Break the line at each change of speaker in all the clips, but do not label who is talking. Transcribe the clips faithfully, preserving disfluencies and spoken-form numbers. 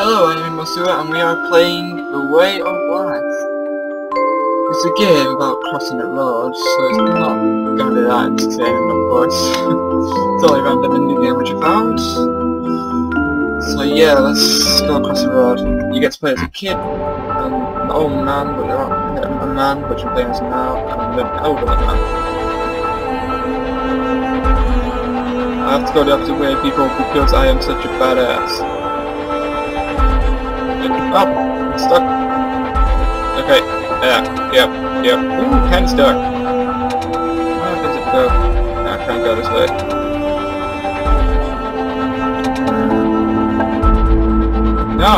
Hello, I'm Masura and we are playing The Way of Life. It's a game about crossing a road, so it's not going to be that entertaining, of course. It's only a random indie game which I found. So yeah, let's go across the road. You get to play as a kid, and an old man, but you're not a man, but you're playing as now, and an elderly man. I have to go the opposite way, people, because I am such a badass. Oh, I'm stuck. Okay, yeah, yep, yep. Ooh, kinda stuck. Where does it go? No, I can't go this way. No!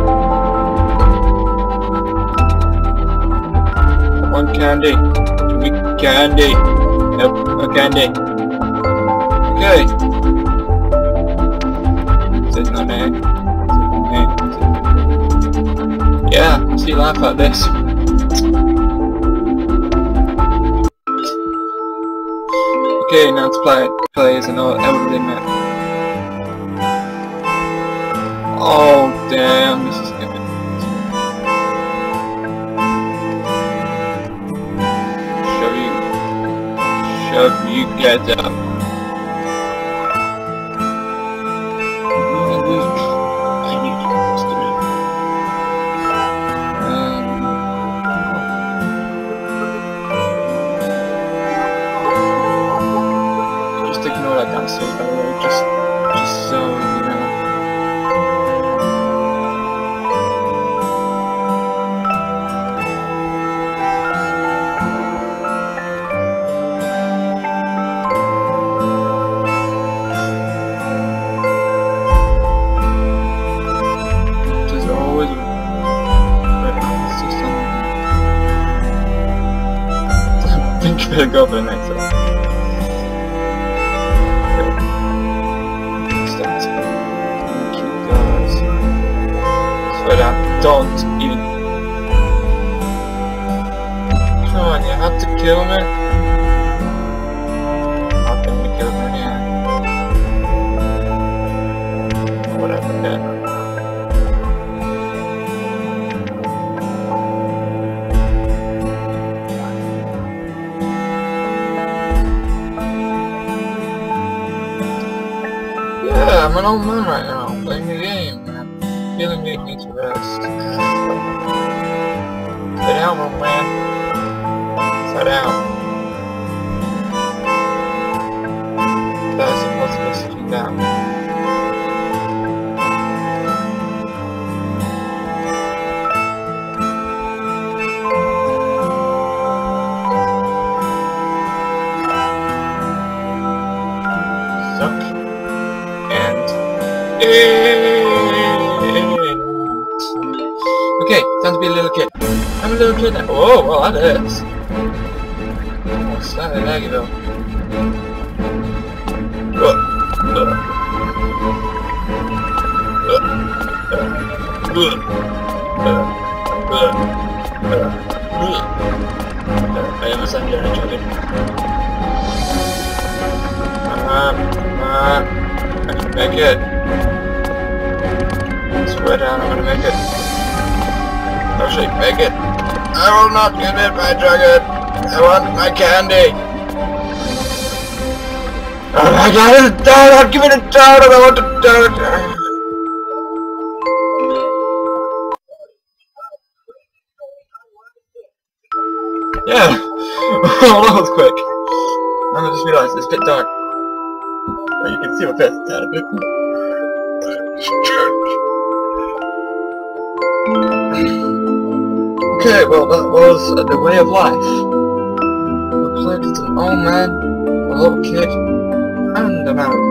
One candy. Give me candy. Nope, no candy. Okay. Says no name. Yeah, I see life like this. Okay, now to play, play as an elderly man. Oh damn, this is gonna be... Shove you... Shove you guys up. Just, just so you know. Just always I think you better go for the next one. But I don't even... Come on, you have to kill me? How can we kill me? Yeah. Whatever, yeah. Yeah, I'm an old man right now, playing the game. Feeling me needs to rest. Sit down, old man. Sit down. That's supposed to be sitting down. Suck. And... Okay, time to be a little kid. I'm a little kid now. Oh, well, that is. Oh, slightly laggy though. Uh, uh, uh, uh, I understand you're actually. Come on, come on. I can make it. Swear down, I'm gonna make it. Actually, make it. I will not give it my dragon. I want my candy. Oh my god, it's a donut. Give it a donut. I want a donut. Yeah. Oh, that was quick. I just realised it's a bit dark. You can see my face a tad bit. Okay, well that was uh, The Way of Life. We played as an old man, a little kid, and an owl.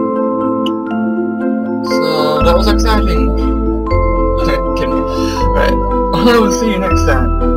So that was exciting. Kidding. Right, I will see you next time.